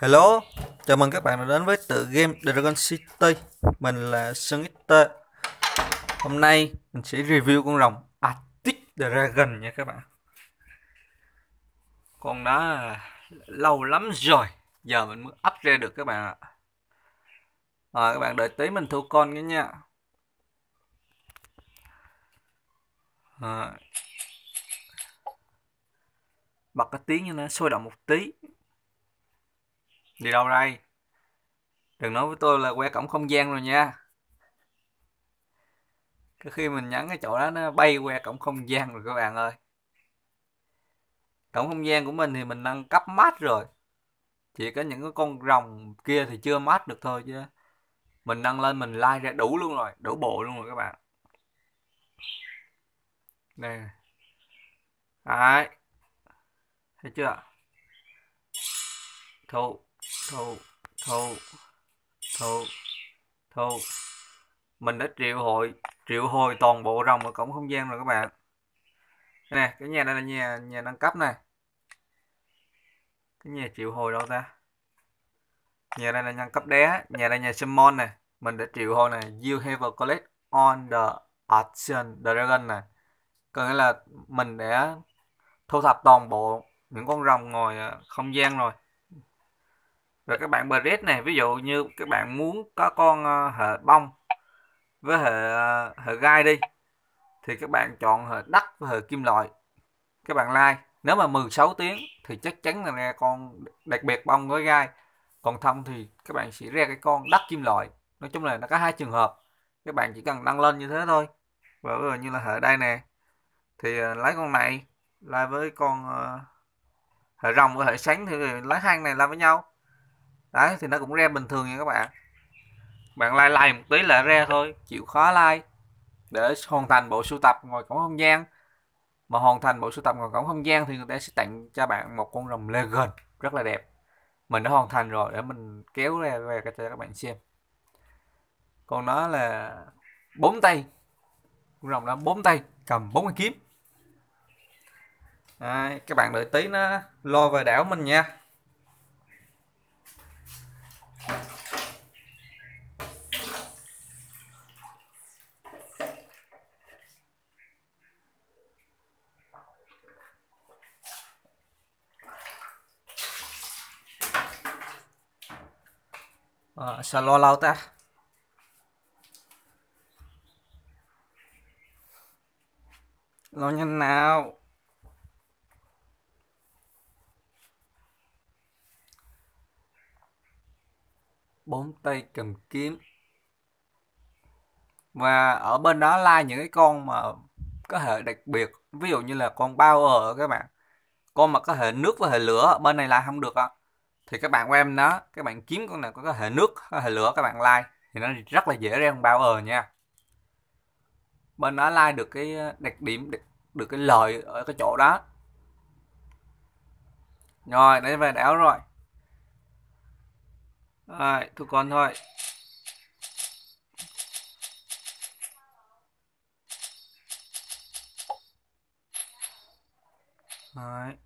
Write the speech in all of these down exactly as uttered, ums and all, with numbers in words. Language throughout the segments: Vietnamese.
Hello, chào mừng các bạn đã đến với tựa game Dragon City. Mình là Sơn ích tê. Hôm nay mình sẽ review con rồng Arctic Dragon nha các bạn. Con đó là lâu lắm rồi, giờ mình mới up ra được các bạn ạ. Rồi các bạn đợi tí mình thu con cái nha. Rồi, bật cái tiếng cho nó sôi động một tí. Đi đâu đây? Đừng nói với tôi là que cổng không gian rồi nha. Cái khi mình nhấn cái chỗ đó nó bay que cổng không gian rồi các bạn ơi. Cổng không gian của mình thì mình nâng cấp mát rồi. Chỉ có những cái con rồng kia thì chưa mát được thôi chứ. Mình nâng lên mình lai ra đủ luôn rồi, đủ bộ luôn rồi các bạn. Nè. Đấy. Thấy chưa? Thu, thu, thu, thu, thu. Mình đã triệu hồi, triệu hồi toàn bộ rồng ở cổng không gian rồi các bạn. Đây nè, cái nhà đây là nhà nhà nâng cấp này. Cái nhà triệu hồi đâu ta? Nhà đây là nâng cấp đá, nhà đây nhà summon này. Mình đã triệu hồi này, you have a collect on the action dragon này. Có nghĩa là mình đã thu thập toàn bộ những con rồng ngoài không gian rồi. Và các bạn breed này, ví dụ như các bạn muốn có con ờ, hệ bông với hệ ờ, hệ gai đi thì các bạn chọn hệ đất với hệ kim loại. Các bạn like, nếu mà mười sáu tiếng thì chắc chắn là ra con đặc biệt bông với gai. Còn không thì các bạn sẽ ra cái con đất kim loại. Nói chung là nó có hai trường hợp. Các bạn chỉ cần nâng lên như thế thôi. Và ví dụ như là hệ đây nè thì ờ, lấy con này like với con ờ, hệ rồng với hệ sáng thì lấy hai này làm với nhau. Đấy thì nó cũng ra bình thường nha các bạn. Bạn like like một tí là ra thôi, chịu khó like để hoàn thành bộ sưu tập ngoài cổng không gian. Mà hoàn thành bộ sưu tập ngoài cổng không gian thì người ta sẽ tặng cho bạn một con rồng Legion rất là đẹp. Mình đã hoàn thành rồi để mình kéo ra về cho các bạn xem. Còn nó là bốn tay, con rồng đó bốn tay cầm bốn cái kiếm. Đấy, các bạn đợi tí nó lo về đảo mình nha. À, sao lo lâu ta? Lo nhanh nào. Bốn tay cầm kiếm. Và ở bên đó like những cái con mà có hệ đặc biệt, ví dụ như là con Power các bạn. Con mà có hệ nước và hệ lửa bên này like không được á. Thì các bạn của em nó, các bạn kiếm con nào có hệ nước, có hệ lửa các bạn like thì nó rất là dễ ra con Power nha. Bên đó like được cái đặc điểm, được cái lợi ở cái chỗ đó. Rồi, đấy về đảo rồi. Rồi, tụi con thôi. Đấy.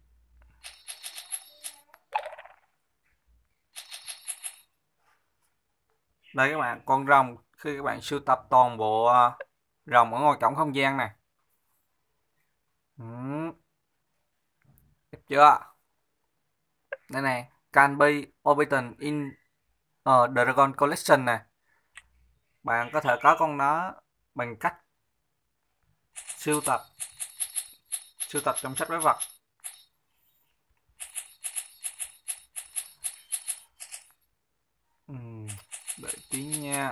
Đây các bạn, con rồng khi các bạn sưu tập toàn bộ uh, rồng ở ngoài cổng không gian này. Ừ. Đẹp chưa? Đây này, can be orbited in uh, Dragon Collection này. Bạn có thể có con đó bằng cách sưu tập sưu tập trong sách quái vật. Ừ. Đợi tí nha.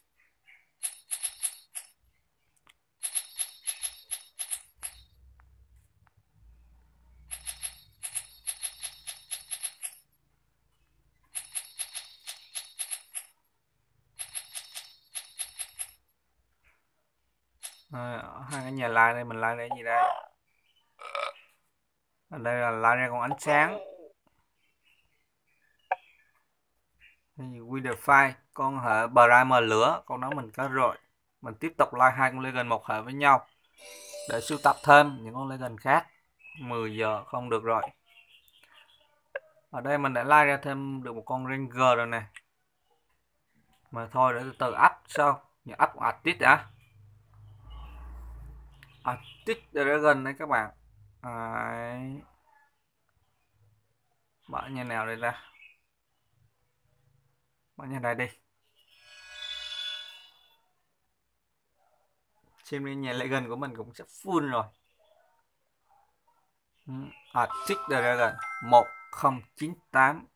Rồi, ở hai cái nhà like đây mình like đây gì đây? Ở đây là like ra con ánh sáng. Wildfire, con hệ Primal lửa, con đó mình có rồi. Mình tiếp tục like hai con Legend một hệ với nhau để sưu tập thêm những con Legend khác. mười giờ không được rồi. Ở đây mình đã lai ra thêm được một con Ranger rồi nè. Mà thôi để từ từ up sau. Như up Artist đã. Arctic Dragon đấy các bạn. Đấy. Mở như nào đây ra? Mở như này đi. Xem đi, nhà Legend của mình cũng sắp full rồi. Arctic Dragon một không chín tám.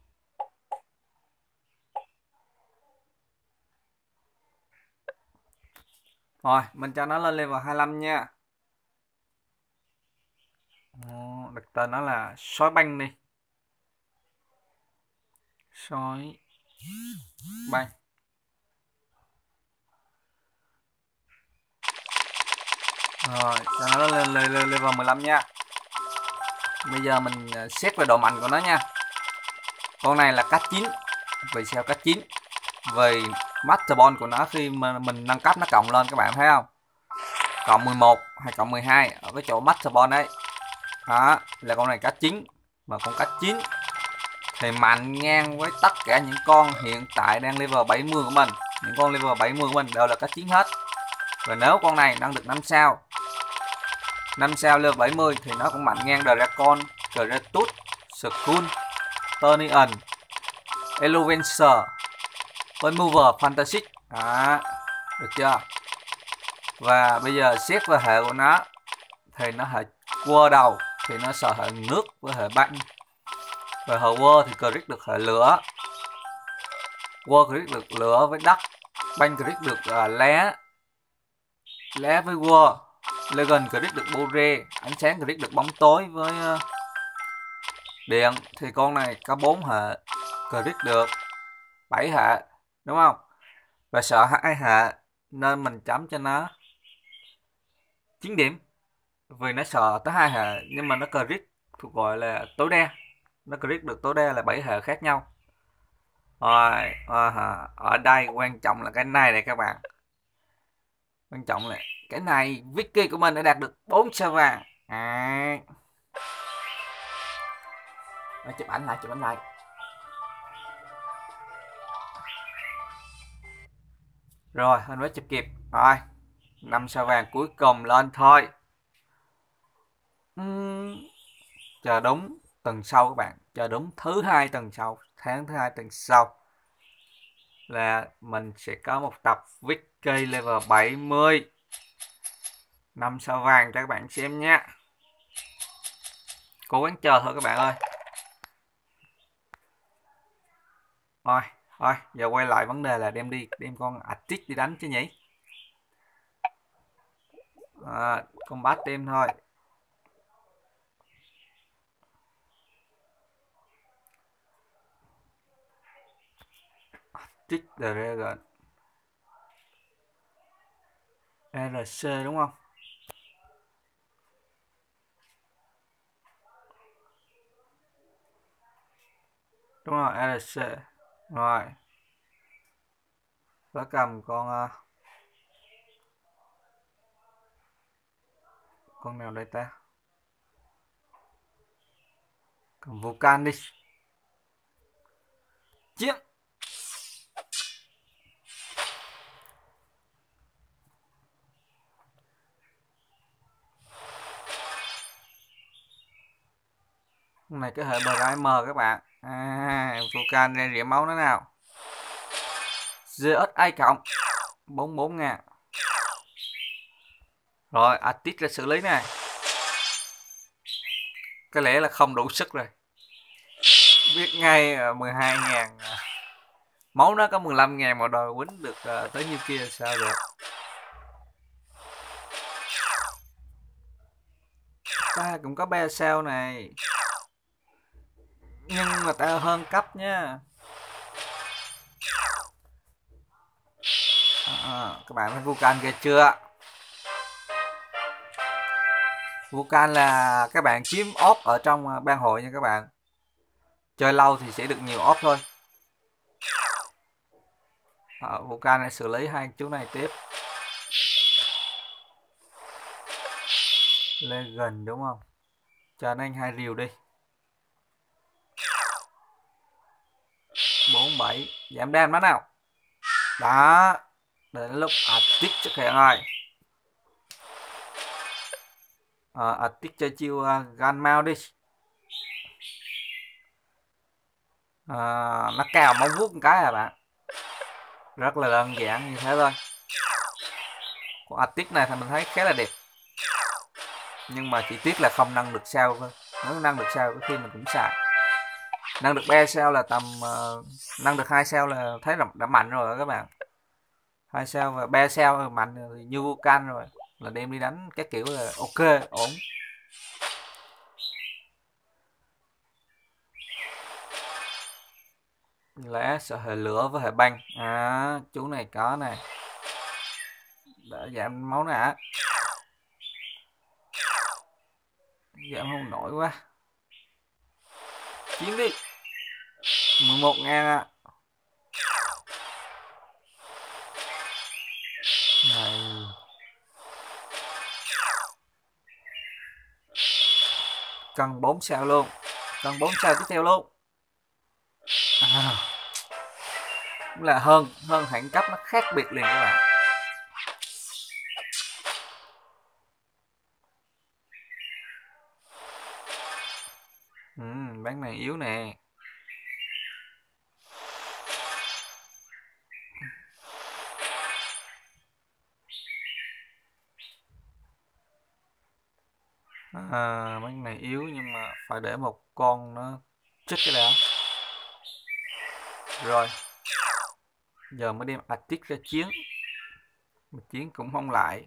Rồi, mình cho nó lên level hai mươi lăm nha. Đặt tên nó là sói banh đi. Sói banh. Rồi, cho nó lên, lên, lên level mười lăm nha. Bây giờ mình xét về độ mạnh của nó nha. Con này là cách chín. Vì sao cách chín? Vì Master Ball của nó khi mà mình nâng cấp nó cộng lên, các bạn thấy không? Cộng mười một hay cộng mười hai ở cái chỗ Master Ball đấy. Đó, là con này cách chín. Mà con cách chín thì mạnh ngang với tất cả những con hiện tại đang level bảy mươi của mình. Những con level bảy mươi của mình đều là cách chín hết. Và nếu con này nâng được năm sao, năm sao level bảy mươi thì nó cũng mạnh ngang Dragon, Kratos, Skull, Turnian, Elovencer với Mover Fantasy. Đó, được chưa? Và bây giờ xét về hệ của nó thì nó hệ quơ đầu thì nó sợ hệ nước với hệ băng. Về hệ quơ thì crit được hệ lửa, quơ crit được lửa với đất, băng crit được uh, lá lá với quơ, Legend crit được bô rê, ánh sáng crit được bóng tối với uh, điện. Thì con này có bốn hệ, crit được bảy hệ, đúng không? Và sợ hai hệ nên mình chấm cho nó chín điểm. Vì nó sợ tới hai hệ nhưng mà nó crit thuộc gọi là tối đa, nó crit được tối đa là bảy hệ khác nhau. Rồi, à, ở đây quan trọng là cái này này các bạn. Quan trọng là cái này Vicky của mình đã đạt được bốn sao vàng. À. Rồi, chụp ảnh lại, chụp ảnh lại. Rồi, anh mới chụp kịp. Rồi, năm sao vàng cuối cùng lên thôi. Uhm, chờ đúng tuần sau các bạn, chờ đúng thứ hai tuần sau, tháng thứ hai tuần sau là mình sẽ có một tập Vicky level bảy mươi năm sao vàng cho các bạn xem nha. Cố gắng chờ thôi các bạn ơi. Rồi, thôi, giờ quay lại vấn đề là đem đi đem con Arctic đi đánh chứ nhỉ. À, combat team thôi. Arctic Dragon rờ xê đúng không? Đúng rồi, rờ xê. Rồi. Nó cầm con uh, con nào đây ta? Cầm Vulcan đi. Chiến. Con này cái hệ Primer các bạn. À, Vulcan ra rỉa máu nó nào. giê ét a cộng bốn mươi bốn ngàn. Rồi, Arctic ra xử lý này. Có lẽ là không đủ sức rồi. Biết ngay mười hai ngàn. Máu nó có mười lăm ngàn mà đòi quýnh được uh, tới nhiêu kia sao được. Ta cũng có ba sao này. Nhưng mà ta hơn cấp nha. À, các bạn thấy Vulcan kia chưa? Vulcan là các bạn kiếm ốp ở trong ban hội nha các bạn. Chơi lâu thì sẽ được nhiều ốp thôi. À, Vulcan này xử lý hai chú này tiếp. Legend đúng không? Cho anh hai rìu đi. bảy. Giảm đam nó nào. Đó. Đến lúc Arctic xuất hiện rồi. À, Arctic chơi chiêu uh, Gun Mount đi. À, nó cào móng vuốt một cái à bạn. Rất là đơn giản như thế thôi. Con Arctic này thì mình thấy khá là đẹp. Nhưng mà chỉ tiếc là không nâng được sao thôi. Nếu nâng được sao có khi mình cũng xài. Nâng được ba sao là tầm uh, nâng được hai sao là thấy là đã mạnh rồi đó các bạn. Hai sao và ba sao là mạnh rồi, như Vulcan rồi. Là đem đi đánh cái kiểu là ok, ổn. Lá sợ hệ lửa với hệ băng. À, chú này có này. Để giảm máu nè. Giảm không nổi quá. Chiến đi. mười một ngàn à. Này. Cần bốn sao luôn. Cần bốn sao tiếp theo luôn. À. Cũng là hơn. Hơn hạng cấp nó khác biệt liền các bạn. Ừ, bán này yếu nè. À, bán này yếu nhưng mà phải để một con nó chết cái đã. Rồi. Giờ mới đem Arctic ra chiến. Mà chiến cũng không lại.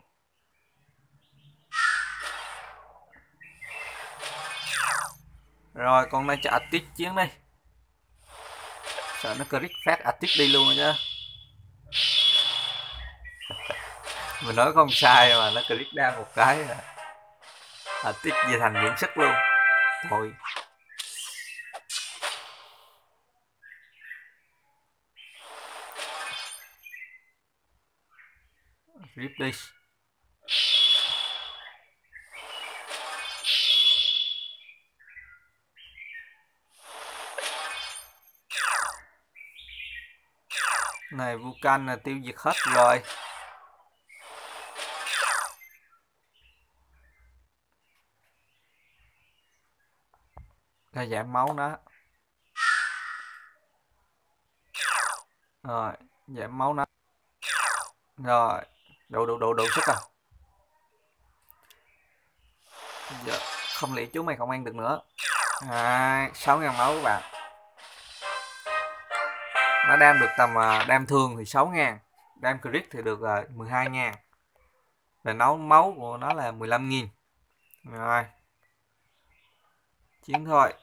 Rồi con này cho Arctic chiến đi. Sợ nó click phát Arctic đi luôn rồi chứ. Mình nói không sai mà nó click down một cái là Arctic về thành miễn sức luôn. Thôi. Rip đi. Này Vulcan là tiêu diệt hết rồi. Ra giảm máu nó. Rồi, giảm máu nó. Rồi, đủ đủ đủ đủ sức à. Giờ không lẽ chú mày không ăn được nữa. À, sáu ngàn máu các bạn. Nó đam được tầm đam thương thì sáu ngàn. Đam crit thì được mười hai ngàn. Và nấu máu của nó là mười lăm nghìn. Rồi. Chiến thôi.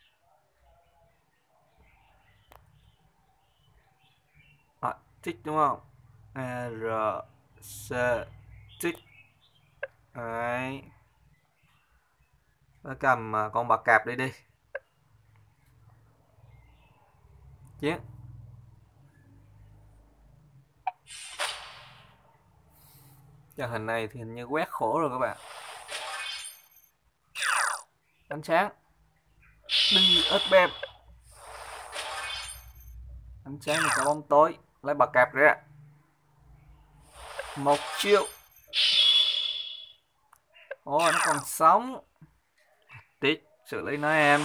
À, tích đúng không? R C tích. Đấy. Nó cầm con bạc cạp đi đi. Chiến. Cho hình này thì hình như quét khổ rồi các bạn. Ánh sáng. Đi ớt bem. Ánh sáng thì có bóng tối. Lấy bạc cạp ra. Một chiêu. Ồ, nó còn sống. Tiếc, xử lý nó em.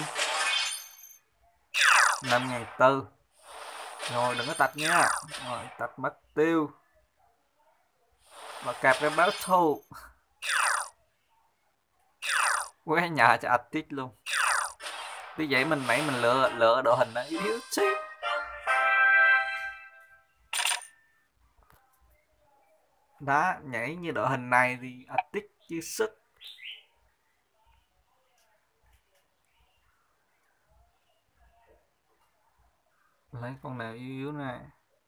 năm ngàn tư. Rồi, đừng có tạch nha. Rồi, tạch mất tiêu. Bạc cạp ra báo thù. Quét nhà cho ạch tích luôn. Vì vậy mình nãy mình lựa lựa đội hình nó yếu xíu. Đó, nhảy như đội hình này thì ạch tích chưa sức. Lấy con nào yếu yếu này.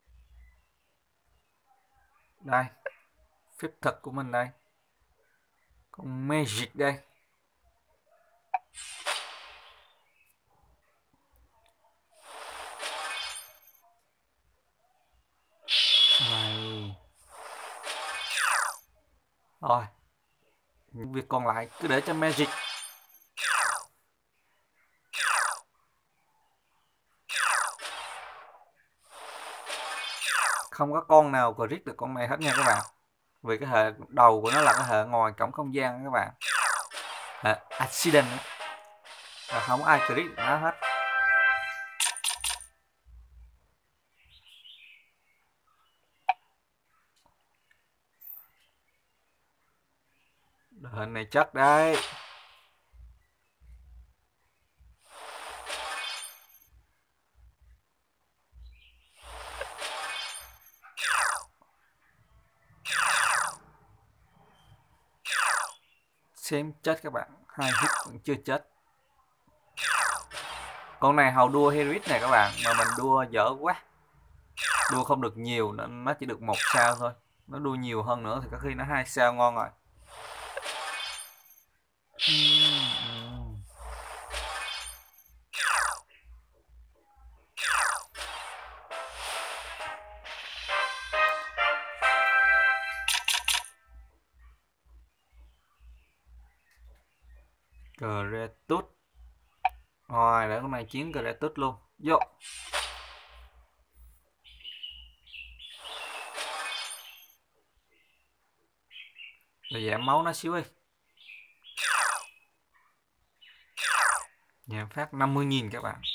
Đây. Phép thực của mình đây. Con Magic đây. Này. Rồi. Những việc còn lại cứ để cho Magic. Không có con nào crit được con này hết nha các bạn. Vì cái hệ đầu của nó là cái hệ ngoài cổng không gian đó các bạn. Hệ accident đó. Là không ai crit được nó hết. Đội hình này chắc đấy. Xem chết các bạn, hai hit vẫn chưa chết. Con này hầu đua Herit này các bạn, mà mình đua dở quá. Đua không được nhiều, nó chỉ được một sao thôi. Nó đua nhiều hơn nữa thì có khi nó hai sao ngon rồi. Kratos. Rồi, để con này chiến Kratos luôn. Vô. Để giảm máu nó xíu đi. Giảm phát năm mươi nghìn các bạn.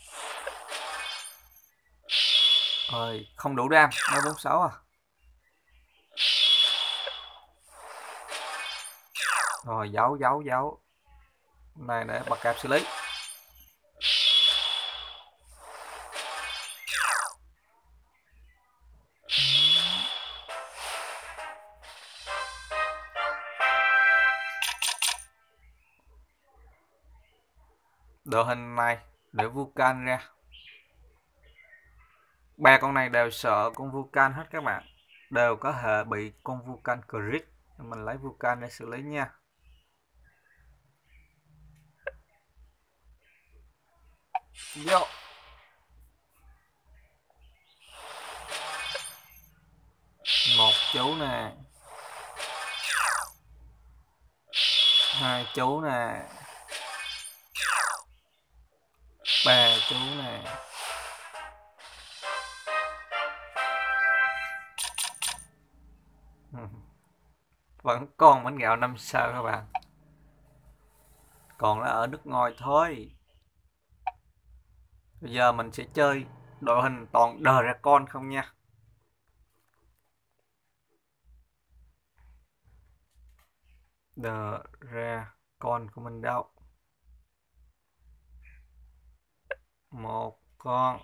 Rồi, không đủ đam, nó bốn mươi sáu à. Rồi, giấu, giấu, giấu. Này để bật cạp xử lý. Đội hình này để Vulcan ra. Ba con này đều sợ con Vulcan hết các bạn. Đều có hệ bị con Vulcan crit. Mình lấy Vulcan để xử lý nha. Vô. Một chú nè. Hai chú nè. Ba chú nè. Vẫn còn bánh gạo năm sao các bạn. Còn là ở nước ngoài thôi. Bây giờ mình sẽ chơi đội hình toàn Dragon không nha. Dragon của mình đâu? Một con.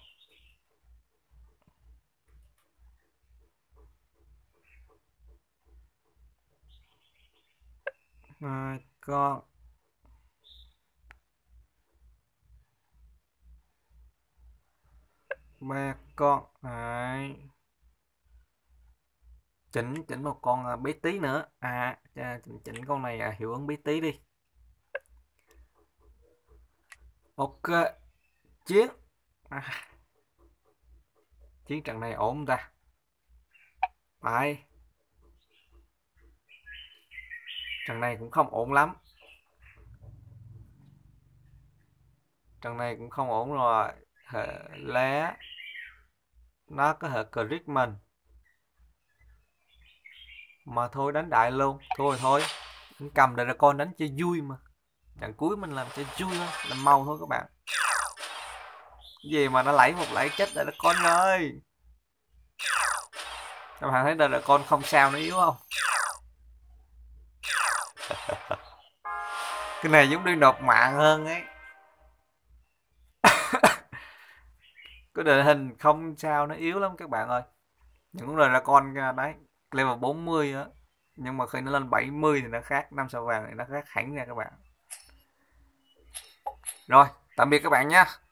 Hai con. Ba con. Đấy. Chỉnh chỉnh một con bé tí nữa. À chỉnh, chỉnh con này à, hiệu ứng bé tí đi. Ok. Chiến. À. Chiến trận này ổn không ta? Phải. Trận này cũng không ổn lắm. Trận này cũng không ổn rồi. Hệ lá. Nó có hệ crit mình. Mà thôi đánh đại luôn. Thôi thôi. Đánh cầm Dragon đánh cho vui mà. Trận cuối mình làm cho vui thôi. Làm mau thôi các bạn. Gì mà nó lấy một lấy chết Dragon ơi. Các bạn thấy Dragon không sao nó yếu không? Cái này giống đi nộp mạng hơn ấy. Cái đội hình không sao nó yếu lắm các bạn ơi. Những Dragon đấy level bốn mươi á. Nhưng mà khi nó lên bảy mươi thì nó khác. Năm sao vàng thì nó khác hẳn nha các bạn. Rồi, tạm biệt các bạn nha.